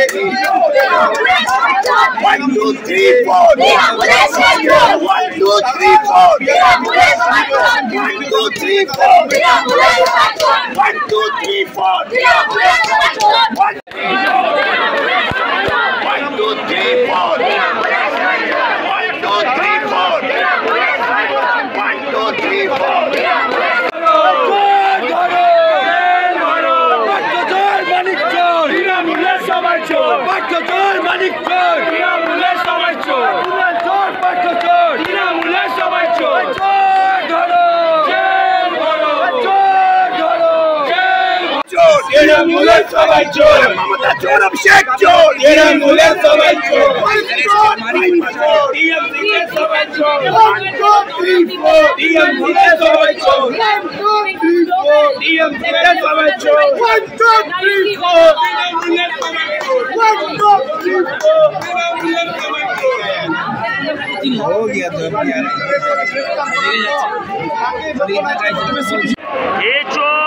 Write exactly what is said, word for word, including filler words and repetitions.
One, two, three, four. One, two, three, four. One, two, three, four. One, two, three, four. One, two, three, four. One, two, three, four. One, two, three, four. Ambulance সবাই চোর মমতা চোর অভিষেক চোর ambulance সবাই চোর TMC কে সবাই চোর one two three four TMC কে সবাই চোর one two three four TMC কে সবাই চোর one two three four ambulance সবাই চোর one two three four ambulance সবাই চোর हो गया तो यार ये चोर